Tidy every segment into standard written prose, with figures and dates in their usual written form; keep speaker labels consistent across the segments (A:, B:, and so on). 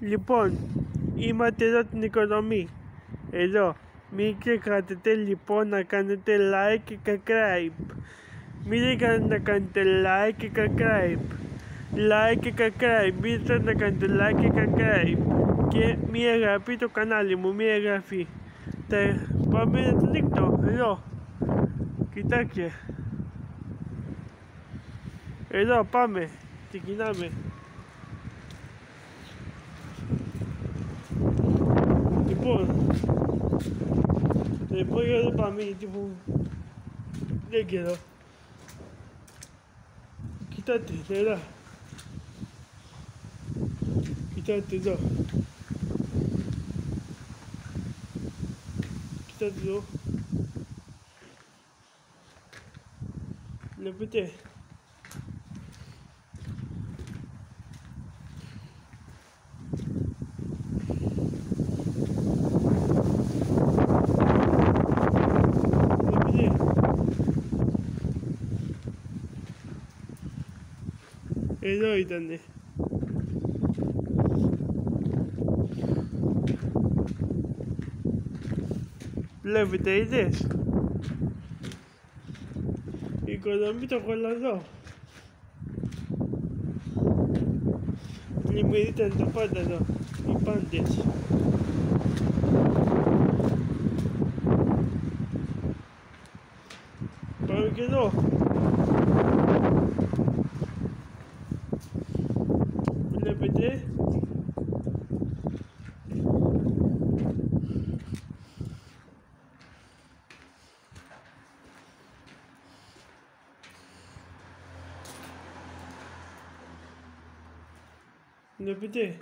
A: Λοιπόν, είμαστε εδώ στην οικοδομή. Εδώ. Μην ξεχάσετε λοιπόν να κάνετε like και subscribe. Μην ξεχάσετε να κάνετε like και subscribe. Like και subscribe. Μην ξεχάσετε να κάνετε like και subscribe. Και μία εγγραφή στο κανάλι μου. Μία εγγραφή. Πάμε να το δείξω. Εδώ. Κοιτάξτε. Εδώ πάμε. Ξεκινάμε. Λοιπόν, για εδώ πάμε, γιατί δεν ξέρω. Κοιτάτε, εδώ. Κοιτάτε εδώ. Κοιτάτε εδώ. Βλέπετε. Εδώ ήτανε. Βλέπετε, είδες. Η οικοδομή το κολαδό. Λοιπόν, ήταν τα πάντα εδώ. Οι πάντες. Πάμε και εδώ. Βλέπετε. Βλέπετε.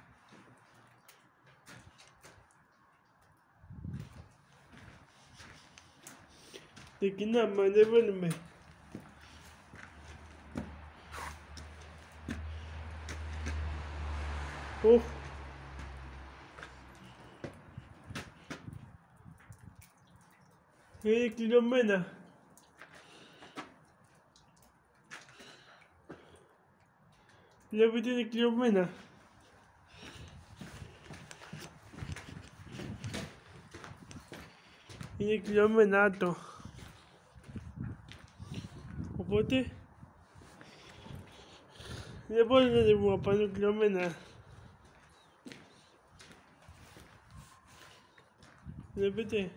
A: Ξεκινάμε, ανεβαίνουμε. Είναι κλειδωμένα. Βλέπετε, είναι κλειδωμένα. Είναι κλειδωμένα άτο. Οπότε δεν μπορεί να ανεβούμε απάνω, κλειδωμένα. Βλέπετε.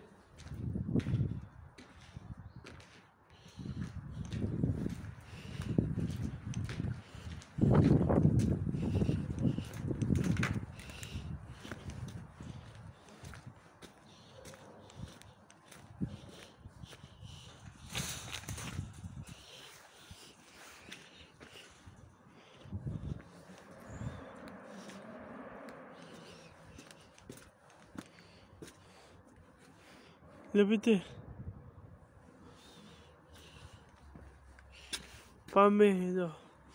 A: Βλέπετε. Πάμε εδώ.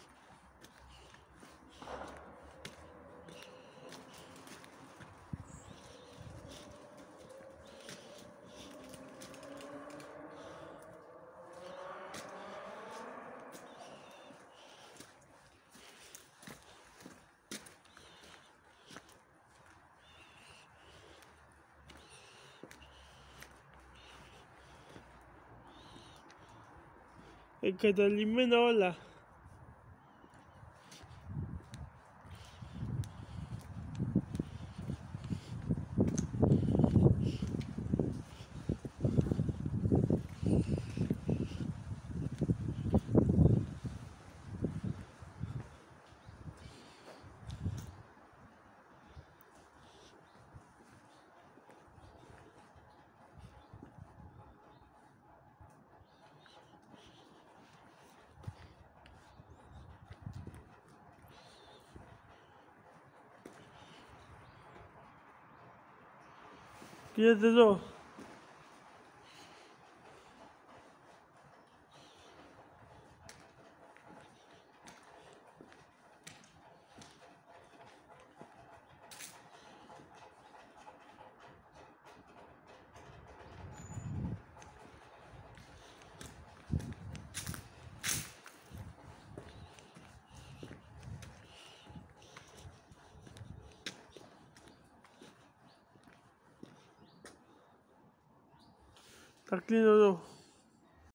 A: Εγκαταλειμμένα όλα. Κοιτάτε εδώ. Aquí no lo.